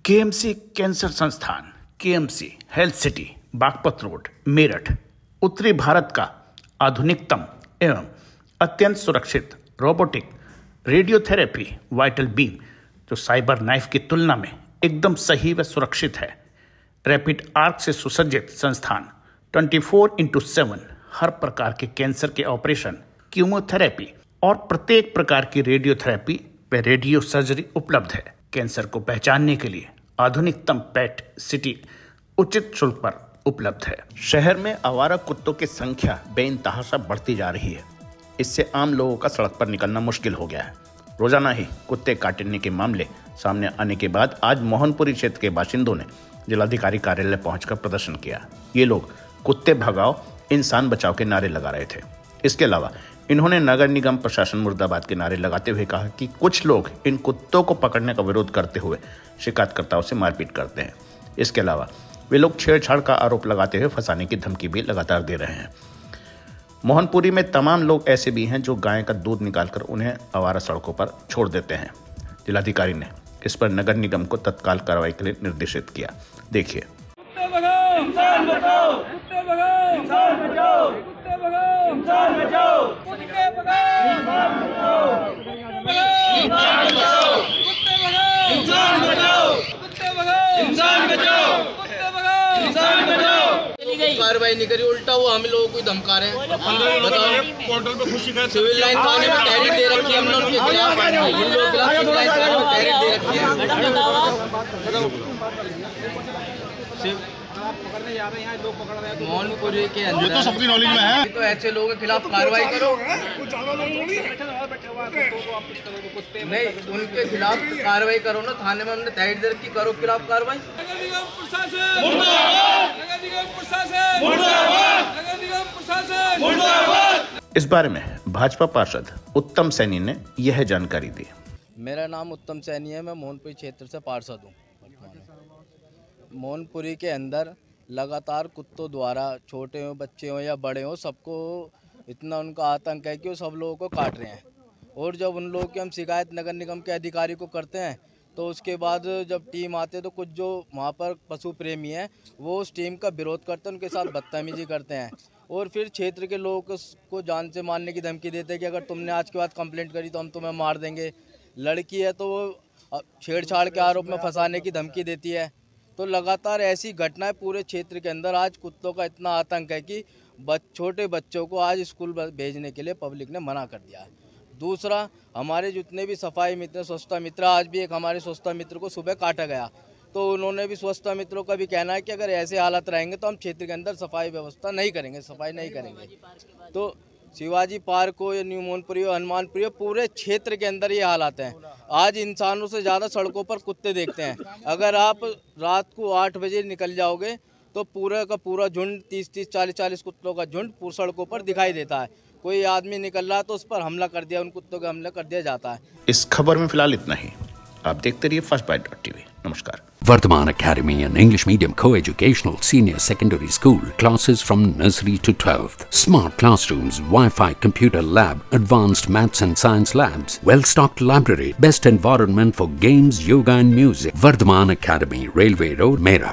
KMC cancer संस्थान, KMC health city, Baghpat road, Meerut उत्तरी भारत का आधुनिकतम एवं अत्यंत सुरक्षित रोबोटिक रेडियोथेरेपी वाइटल बीम जो साइबर नाइफ की तुलना में एकदम सही व सुरक्षित है। रैपिड आर्क से सुसज्जित संस्थान 24x7 हर प्रकार के कैंसर के ऑपरेशन, कीमोथेरेपी और प्रत्येक प्रकार की रेडियोथेरेपी व रेडियो सर्जरी उपलब्ध है। कैंसर को पहचानने के लिए आधुनिकतम पेट सिटी उचित शुल्क पर उपलब्ध है। शहर में आवारा कुत्तों की संख्या बेइंतहा बढ़ती जा रही है। इससे आम लोगों का सड़क पर निकलना मुश्किल हो गया है। रोजाना ही कुत्ते काटने के मामले सामने आने के बाद आज मोहनपुरी क्षेत्र के बाशिंदों ने जिलाधिकारी कार्यालय पहुंचकर प्रदर्शन किया। ये लोग कुत्ते भगाओ, इंसान बचाओ के नारे लगा रहे थे। इसके अलावा इन्होंने नगर निगम प्रशासन मुर्दाबाद के नारे लगाते हुए कहा कि कुछ लोग इन कुत्तों को पकड़ने का विरोध करते हुए शिकायतकर्ताओं से मारपीट करते हैं। इसके अलावा वे लोग छेड़छाड़ का आरोप लगाते हुए फंसाने की धमकी भी लगातार दे रहे हैं। मोहनपुरी में तमाम लोग ऐसे भी हैं जो गाय का दूध निकालकर उन्हें आवारा सड़कों पर छोड़ देते हैं। जिलाधिकारी ने इस पर नगर निगम को तत्काल कार्रवाई के लिए निर्देशित किया। देखिए। कार्रवाई नहीं करी, उल्टा वो हम लोगों को धमका रहे हैं। पोर्टल पे खुशी का सिविल लाइन थाने में तहरीर दे रखी है, हमने उनके खिलाफ इन लोगों के खिलाफ सिविल लाइन थाने में तहरीर दे रखी है। मोहनपुरी के अंदर तो सबकी नॉलेज में है, तो ऐसे लोगों के खिलाफ कार्रवाई करो। नहीं, उनके खिलाफ कार्रवाई करो ना, थाने में हमने तहरीर दे रखी, करो खिलाफ कार्रवाई। इस बारे में भाजपा पार्षद उत्तम सैनी ने यह जानकारी दी। मेरा नाम उत्तम सैनी है, मैं मोहनपुरी क्षेत्र से पार्षद हूँ। मोहनपुरी के अंदर लगातार कुत्तों द्वारा, छोटे हो बच्चे हो या बड़े हो, सबको इतना उनका आतंक है कि वो सब लोगों को काट रहे हैं। और जब उन लोगों की हम शिकायत नगर निगम के अधिकारी को करते हैं तो उसके बाद जब टीम आते हैं तो कुछ जो वहाँ पर पशु प्रेमी हैं वो उस टीम का विरोध करते हैं, उनके साथ बदतमीजी करते हैं और फिर क्षेत्र के लोगों को जान से मारने की धमकी देते हैं कि अगर तुमने आज के बाद कंप्लेंट करी तो हम तुम्हें मार देंगे। लड़की है तो वो छेड़छाड़ के आरोप में फंसाने की धमकी देती है। तो लगातार ऐसी घटनाएं पूरे क्षेत्र के अंदर, आज कुत्तों का इतना आतंक है कि छोटे बच्चों को आज स्कूल भेजने के लिए पब्लिक ने मना कर दिया है। दूसरा, हमारे जितने भी सफाई मित्र, स्वच्छता मित्र, आज भी एक हमारे स्वच्छता मित्र को सुबह काटा गया, तो उन्होंने भी स्वच्छता मित्रों का भी कहना है कि अगर ऐसे हालात रहेंगे तो हम क्षेत्र के अंदर सफाई व्यवस्था नहीं करेंगे, सफाई नहीं करेंगे। तो शिवाजी पार्क हो या न्यू मोहनपुरी हो, हनुमानपुरी हो, पूरे क्षेत्र के अंदर ये हालात हैं। आज इंसानों से ज़्यादा सड़कों पर कुत्ते देखते हैं। अगर आप रात को 8 बजे निकल जाओगे तो पूरा का पूरा झुंड, 30-30, 40-40 कुत्तों का झुंड पूरी सड़कों पर दिखाई देता है। कोई आदमी निकल रहा तो उस पर हमला कर दिया, उन कुत्तों का हमला कर दिया जाता है। इस खबर में फिलहाल इतना ही। आप देखते रहिए fastbite.tv। नमस्कार। Vardhaman Academy, an English medium co-educational senior secondary school, classes from nursery to 12th, smart classrooms, Wi-Fi computer lab, advanced maths and science labs, well-stocked library, best environment for games, yoga and music. Vardhaman Academy, Railway Road, Meerut.